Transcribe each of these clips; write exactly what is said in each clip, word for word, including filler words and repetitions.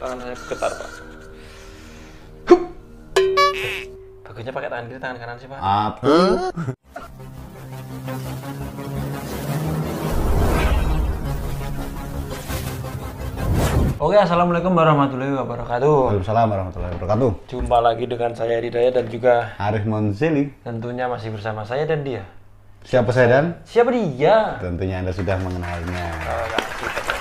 Tangan saya bergetar, Pak. Bagusnya pakai tangan kiri, tangan kanan sih, Pak. Apa? Oke, assalamualaikum warahmatullahi wabarakatuh. Waalaikumsalam warahmatullahi wabarakatuh. Jumpa lagi dengan saya Ridaya dan juga Arif Monzeli. tentunya masih bersama saya dan dia. Siapa saya dan? Siapa dia? Tentunya Anda sudah mengenalnya. Oh, gak, kita, Pak.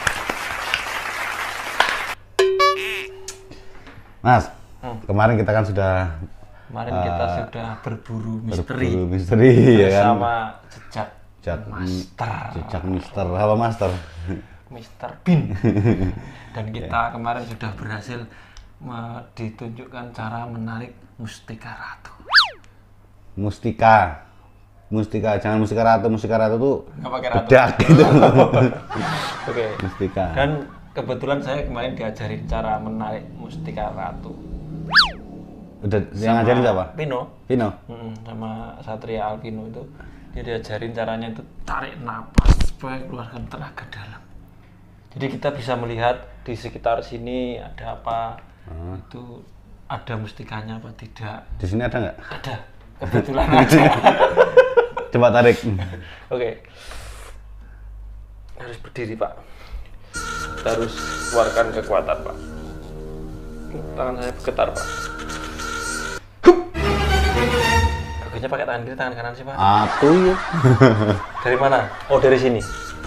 Mas, Hmm. kemarin kita kan sudah Kemarin kita sudah berburu misteri berburu misteri ya kan? bersama jejak Jejak master, Jejak Mister. Apa Master? Mister Bean. Dan kita kemarin sudah berhasil me- ditunjukkan cara menarik mustika ratu. Mustika. Mustika, jangan mustika ratu. Mustika ratu tuh Nggak pakai ratu. bedak gitu. Oke. Mustika. Dan kebetulan saya kemarin diajarin cara menarik mustika ratu. Udah yang ngajarin siapa? Pino. Pino. Mm, sama Satria Alvino itu dia diajarin caranya itu tarik napas supaya keluarkan tenaga dalam. Jadi kita bisa melihat di sekitar sini ada apa, Hmm. itu ada mustikanya apa tidak. Di sini ada nggak? Ada, kebetulan ada. Coba tarik. Oke, harus berdiri, Pak. Kita harus keluarkan kekuatan, Pak. Tangan saya bergetar, Pak. Bagusnya pakai tangan kiri, tangan kanan sih, Pak. Apa ya? Dari mana? Oh, dari sini.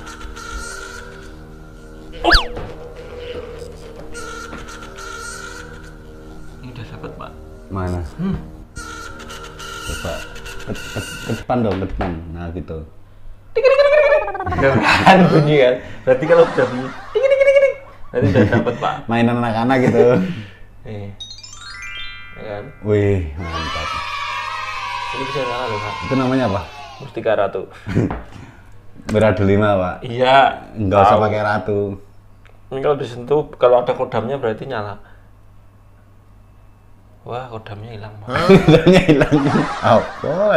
Ini udah dapat, Pak. Mana? Hmm. Coba ke, ke, ke depan dong, ke depan. Nah gitu. Kan bunyi kan? Berarti kalau udah bunyi, ding ding ding ding, berarti udah dapat, Pak. Mainan anak-anak gitu. Nih. Ya kan? Wih, mantap. Ini bisa nyala loh, Pak. Itu namanya apa? Mustika Ratu. Beradu lima, Pak. Iya. Nggak usah tahu. pakai ratu. Ini kalau disentuh, kalau ada kodamnya berarti nyala. Wah, kodamnya hilang, Pak. Kodamnya hilang. Apa?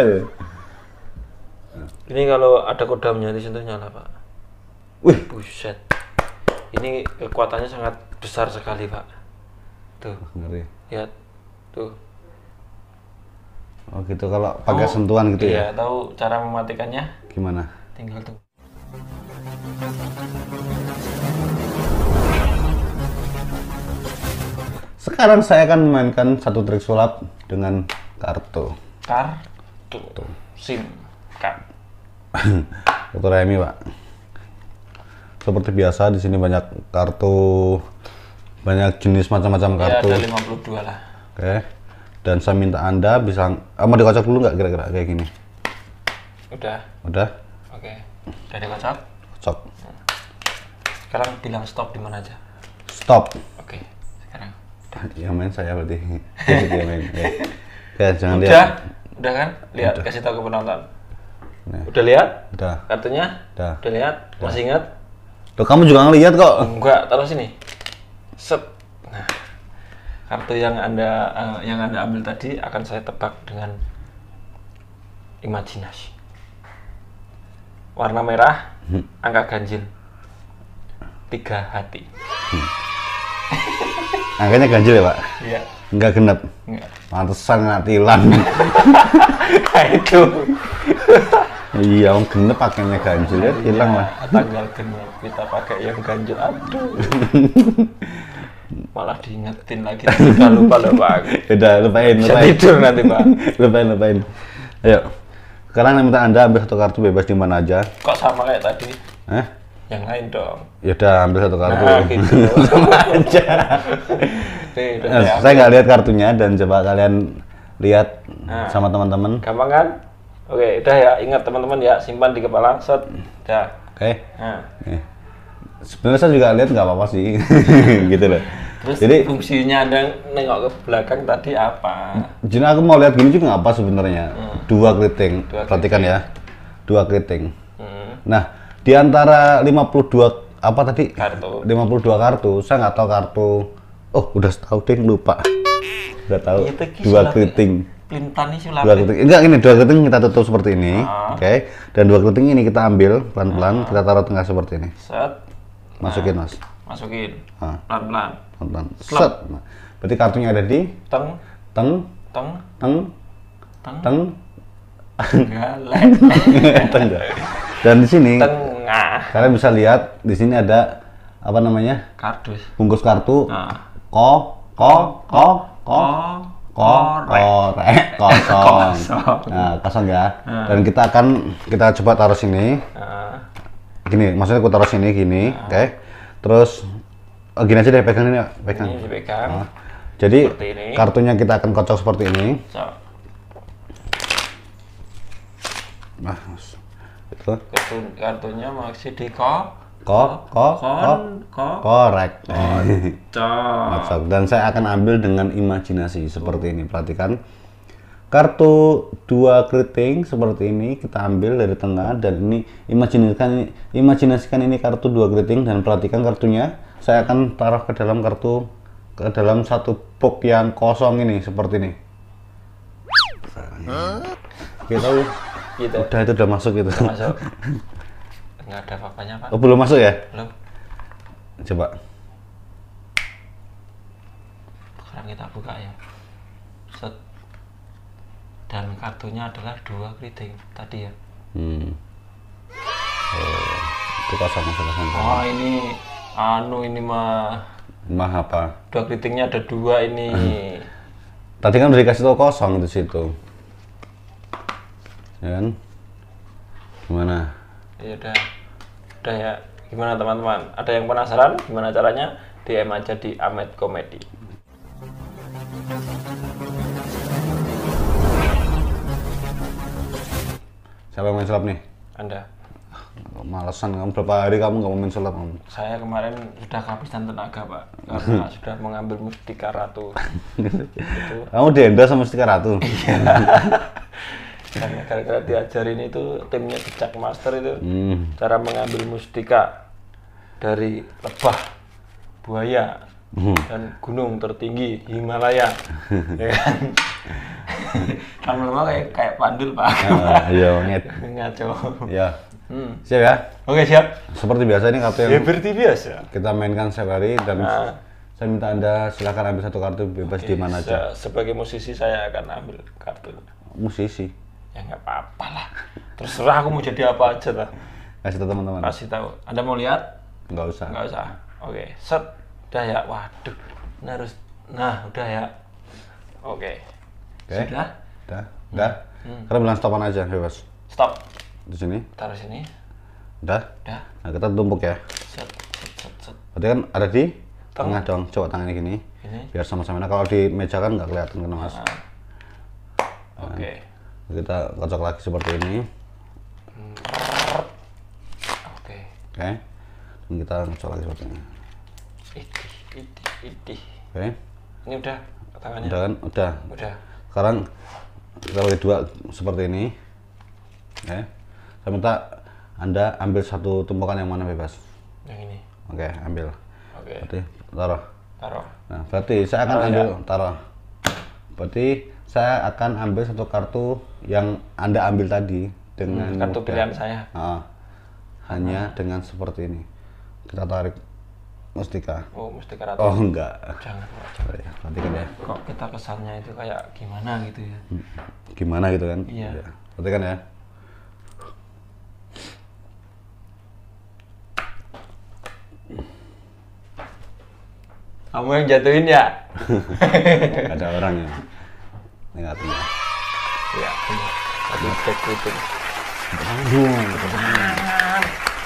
Ini kalau ada kodamnya disentuh nyala, Pak. Wih, Buset. Ini kekuatannya sangat besar sekali, Pak. Tuh, ngeri. lihat. Tuh. Oh gitu, kalau pakai Tahu- sentuhan gitu Iya, ya? tahu cara mematikannya? Gimana? Tinggal tuh. Sekarang saya akan memainkan satu trik sulap dengan kartu. Kartu. SIM. Card. Kartu remi, Pak. Seperti biasa di sini banyak kartu, banyak jenis macam-macam Ya, kartu. ada lima puluh dua lah. Oke. Dan saya minta Anda bisa, ah, mau dikocok dulu nggak kira-kira kayak gini? Udah. Udah? Oke. Udah dikocok. Kocok. Sekarang bilang stop di mana aja. Stop. Oke. Sekarang. Yang main saya berarti. Yang main. Ya. Ya, jangan Udah. lihat. Udah kan? Lihat, Udah. kasih tahu ke penonton. Nah, Udah lihat udah. kartunya? Udah. Udah lihat? Masih ingat? Loh, kamu juga ngelihat kok. Enggak, taruh sini. Set. Nah, kartu yang anda eh, yang anda ambil tadi akan saya tebak dengan imajinasi. Warna merah, angka ganjil, tiga hati. Angkanya ganjil ya, Pak? Iya. Enggak genep. Enggak. Pantesan nggak tilang. Nah, itu. Iya, om genep pakainya ganjil ya, tilang lah. Tanggal genap kita pakai yang ganjil. Aduh. Malah diingetin lagi. Lupa lupa loh, Pak. Udah, lupain, Bisa lupain. tidur nanti, Pak. lupain, lupain. Ayo. Sekarang minta Anda ambil satu kartu bebas di mana aja. Kok sama kayak tadi? Eh? Yang lain dong. Ya udah, ambil satu kartu. Nah, gitu. Sama aja. Nih, udah Nah, saya saya nggak lihat kartunya dan coba kalian lihat Nah. sama teman-teman. gampang kan? Oke, udah ya. Ingat teman-teman ya, simpan di kepala. Set. Udah. Oke. Nah. Nih. Sebenarnya saya juga lihat nggak apa-apa sih, gitu loh. Terus Jadi, fungsinya Anda nengok ke belakang tadi apa? jadi aku mau lihat gini juga nggak apa sebenarnya. Hmm. Dua keriting, Dua perhatikan ya. Dua keriting. Hmm. Nah, di antara lima puluh dua apa tadi? Kartu. lima puluh dua kartu, saya nggak tahu kartu. Oh, udah tahu deh, lupa. Udah tahu. Itu ki Dua sulap- keriting. Pelintan nih Dua sulapnya. keriting. Enggak, ini dua keriting kita tutup seperti ini. Ah. Oke. Dan dua keriting ini kita ambil pelan-pelan, kita taruh tengah seperti ini. Set. Masukin, Mas. masukin. Ah. Pelan-pelan. Pelan-pelan. Set. Nah, berarti kartunya ada di Teng, teng teng, teng teng. teng Enggak, lek. teng. Dan di sini Tengah. kalian bisa lihat di sini ada apa namanya? Kardus. Bungkus kartu. Nah. Ko ko ko ko ko korek kosong. Kosong. Nah, kosong ya. Nah. Dan kita akan kita coba taruh sini. Nah. Gini, maksudnya aku taruh sini gini, Nah. oke. Terus oh, gini aja deh, pegang ini, pegang. Ini dipegang. Nah, jadi Seperti ini. kartunya kita akan kocok seperti ini. So, Nah, itu. kartu, kartunya masih di ko. Ko ko ko Kon, ko. korek. Cok. Kocok. Dan saya akan ambil dengan imajinasi seperti ini. Perhatikan. Kartu dua keriting seperti ini kita ambil dari tengah dan ini imajinasikan imajinasikan ini kartu dua keriting dan perhatikan kartunya saya akan taruh ke dalam kartu ke dalam satu box yang kosong ini seperti ini. Kita Gitu. udah itu udah masuk gitu. Masuk. Enggak ada apa-apanya, Pak. Oh, belum masuk ya? Belum. Coba. Sekarang kita buka ya. Set. Dan kartunya adalah dua keriting tadi ya. Hmm. Oh, itu kosong masuk kosong. Oh, ini anu ini mah Mah apa? dua keritingnya ada dua ini. Tadi kan udah dikasih tau kosong di situ. Ya kan? Gimana? Ya udah. Udah ya. Gimana teman-teman? Ada yang penasaran gimana caranya? D M aja di Amet Komedi. Siapa yang main sulap nih? Anda. Malesan kamu, berapa hari kamu nggak mau main sulap kamu? Saya kemarin sudah kehabisan tenaga, Pak, karena sudah mengambil Mustika Ratu. Itu. Kamu dienda sama Mustika Ratu? Karena gara-gara diajarin itu timnya Cicak Master itu Hmm. cara mengambil mustika dari lebah, buaya, Hmm. dan gunung tertinggi Himalaya. Ya kan? Lama-lama kayak kayak pandul, Pak. Ah, iya, banget. Ngaco. Ya. Hmm. Siap ya? Oke, siap. Seperti biasa ini kartu Ya yang berarti biasa. kita mainkan setiap hari dan Nah. saya minta Anda silakan ambil satu kartu bebas di mana aja. Se- Sebagai musisi saya akan ambil kartu. Musisi. Ya nggak apa-apa lah. Terserah aku mau jadi apa aja lah. Kasih tahu teman-teman. Kasih tahu. Anda mau lihat? Nggak usah. Nggak usah. Oke, set. Udah ya. Waduh. Nah, harus. Nah, udah ya. Oke. Oke. Sudah. Udah. Udah. Hmm. Karena bilang stopan aja bebas. Stop. Di sini. Taruh sini. Udah. Udah. Nah, kita tumpuk ya. Set, set, set, set. Berarti kan ada di Teng- tengah dong. Coba tangannya gini. Ini. Biar sama-sama. Nah, kalau di meja kan nggak kelihatan kan mas. Nah. Oke. Kita kocok lagi seperti ini. Oke. Oke. Dan kita kocok lagi seperti ini. Idih, idih, idih. Oke. Ini udah tangannya. Udah kan? Udah. Udah. Sekarang kita bagi dua seperti ini. Oke. Saya minta Anda ambil satu tumpukan yang mana bebas. Yang ini. Oke, ambil. Oke. Berarti taruh. Taruh. Nah, berarti saya akan Taruh ya? ambil taruh. Berarti saya akan ambil satu kartu yang Anda ambil tadi dengan Hmm, kartu mudah. pilihan saya. Ah, hanya dengan seperti ini. Kita tarik mustika. Oh, Mustika Ratu. Oh, enggak. Jangan, Pak, jangan. Oh, ya, perhatikan ya. Kok kita kesannya itu kayak gimana gitu ya? Gimana gitu kan? Iya. Ya, perhatikan ya. Kamu yang jatuhin ya? Ada orang yang negatif. Iya, benar. Tadi cek itu. Aduh.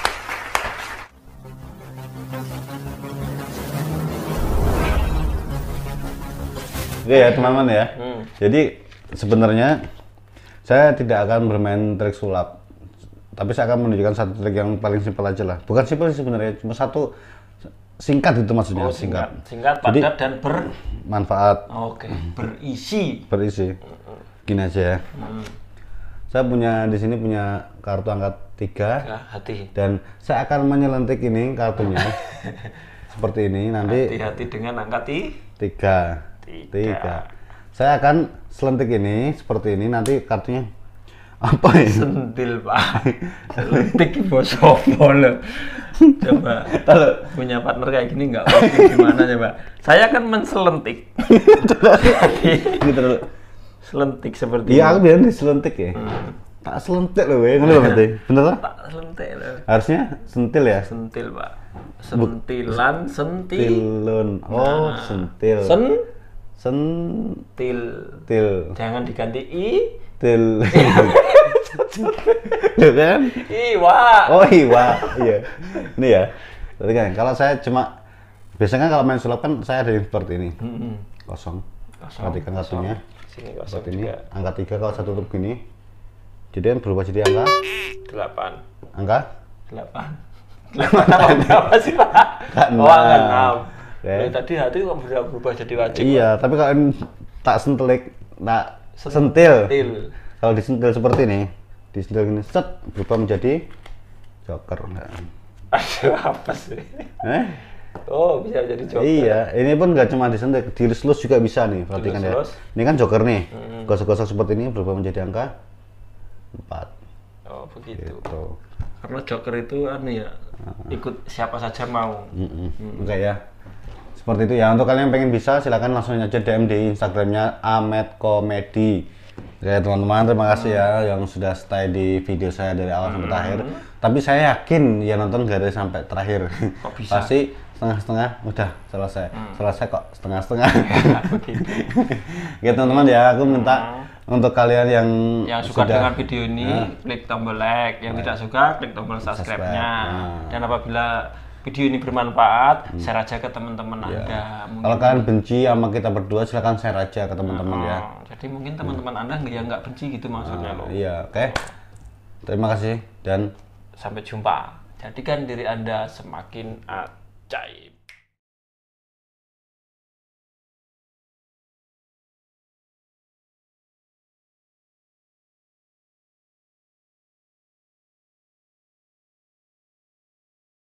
Oke ya teman-teman ya. Hmm. Jadi sebenarnya saya tidak akan bermain trik sulap, tapi saya akan menunjukkan satu trik yang paling simpel aja lah. Bukan simpel sih sebenarnya, cuma satu singkat itu maksudnya. Oh, singkat. Singkat, padat, Jadi, dan ber... manfaat, Oke, berisi. berisi. Gini aja ya. Hmm. Saya punya di sini punya kartu angka tiga Ya, hati. dan saya akan menyelentik ini kartunya seperti ini nanti Hati-hati dengan angka ti. tiga. Tiga. Tiga. Saya akan selentik ini seperti ini nanti kartunya Apa ini? Sentil, Pak. Selentik bos sopo loh. Coba Kalau punya partner kayak gini nggak mungkin gimana coba. Saya kan menselentik. Jadi gitu dulu. selentik seperti Iya, aku ini. bilang diselentik ya. Tak selentik loh, ya. Ngono lho berarti. Bener lah? Tak selentik loh. Harusnya sentil ya. Sentil, Pak. Sentilan, sentil. Tilun. Oh, Nah. sentil. Sentil. Sentil. Jangan diganti i. Til. Loh kan? Iwa. Oh iya, iya. Ini ya. Berarti kan kalau saya cuma biasanya kalau main sulap kan saya ada yang seperti ini. Mm-mm. Kosong. Kosong, Perhatikan kartunya. Sini kosong Seperti ini. juga. Angka tiga kalau saya tutup gini. Jadi kan berubah jadi angka. Delapan. Angka. Delapan. Delapan apa berapa sih, Pak? Angka Oh, angka enam. enam. Oke. Loh, tadi hati kok berubah, berubah jadi wajib. Iya, tapi kalau ini tak sentelik, tak sentil. Sentil. Kalau disentil seperti ini, disentil gini, set berubah menjadi joker. Nah. Aduh, apa sih? Eh? Oh, bisa jadi joker. Iya, ini pun nggak cuma disentil, dilus-lus juga bisa nih, perhatikan ya. Dilus-lus. Ini kan joker nih, Hmm. gosok-gosok seperti ini berubah menjadi angka empat. Oh, begitu. Gitu. Karena joker itu anu ya, ikut siapa saja mau. Mm-mm. Oke ya, seperti itu ya. Untuk kalian yang pengen bisa, silakan langsung aja D M di Instagramnya Amet Komedi. Oke teman-teman, terima kasih ya yang sudah stay di video saya dari awal sampai terakhir. Tapi saya yakin ya nonton gak ada sampai terakhir. Kok bisa? Pasti setengah-setengah udah selesai. Selesai kok setengah-setengah. Begitu. Oke teman-teman ya, aku minta untuk kalian yang Yang suka sudah- dengan video ini, klik tombol like. Yang tidak suka, klik tombol subscribe-nya. Nah. Dan apabila video ini bermanfaat, share aja ke teman-teman Anda. Mungkin, Kalau kalian benci sama kita berdua, silakan share aja ke teman-teman ya. Oh, jadi mungkin teman-teman Anda nggak yang nggak benci gitu maksudnya loh. Iya, oke. Terima kasih dan Sampai jumpa. Jadikan diri Anda semakin ajaib.